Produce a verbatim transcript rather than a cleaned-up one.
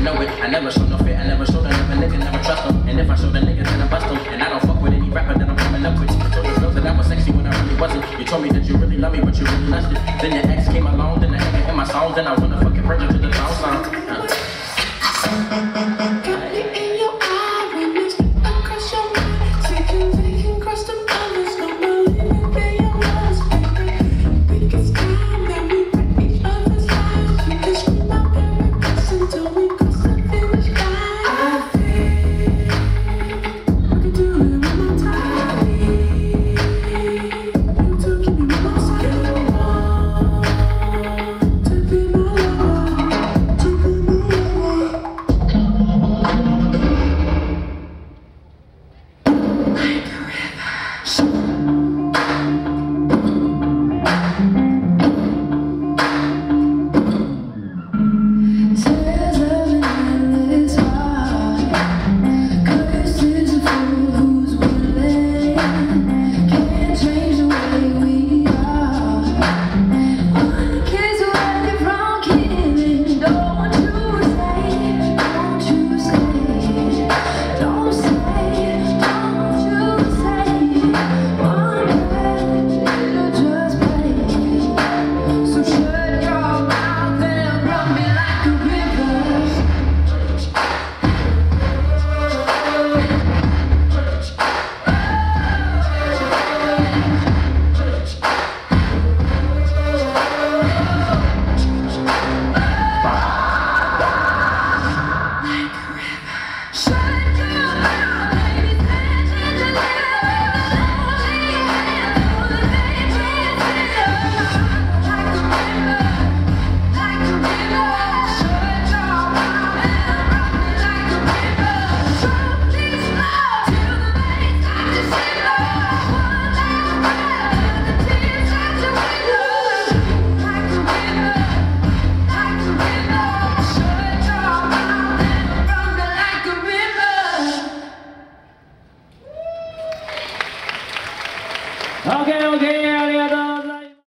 know it. I never show no fear, I never show the never nigga, never trust them. And if I show the nigga, then I bust them. And I don't fuck with any rapper that I'm coming up with. You told the girls that I was sexy when I really wasn't. You told me that you really love me, but you really lusted. Then your ex came along, then I hang it in my songs, and I wanna fucking virgin to the throne.